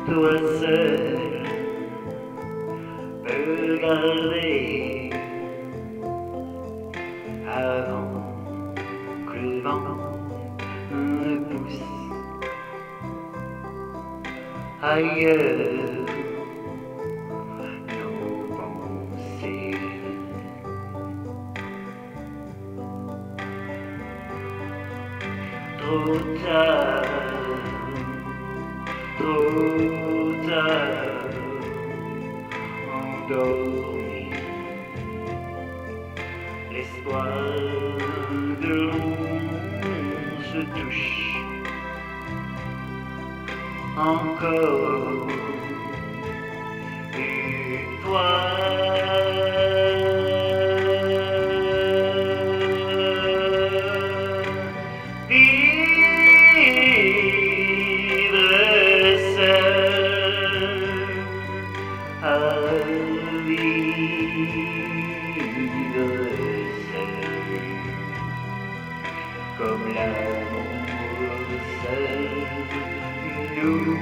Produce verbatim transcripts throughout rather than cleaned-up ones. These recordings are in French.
toi seul peux garder avant que le vent me pousse ailleurs. Nos pensées trop tard, trop tard, endormi. L'espoir de l'on se touche encore une fois. Vivre seul, comme l'amour seul nous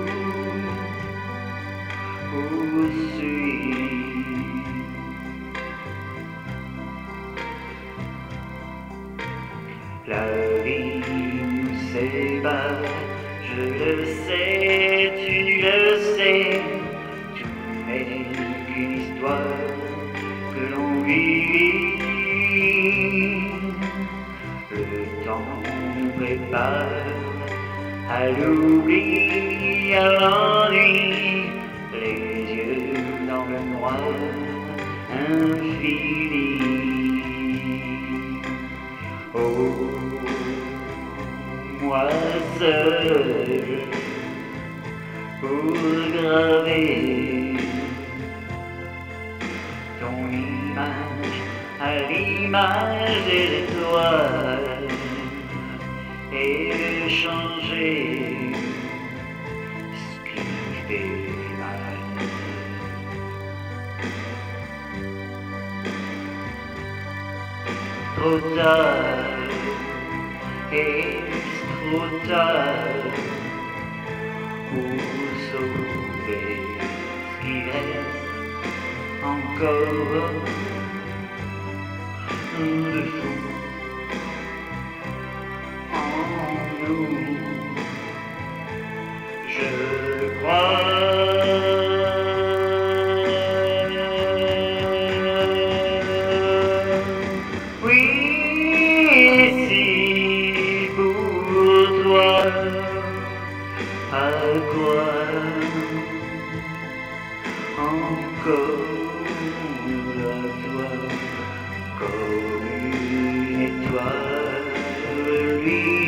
poursuit. La vie nous sépare, je le sais, tu le sais. N'est qu'une histoire que l'on vit. Le temps nous prépare à l'oubli, à l'ennui, les yeux dans le noir infini. Oh, moi seul pour graver ton image à l'image des étoiles et changer ce qui fait mal. Trop tard, et trop tard pour sauver ce qui reste encore de fou en nous. Je crois oui, si pour toi, à quoi encore à toi, comme une étoile, lui.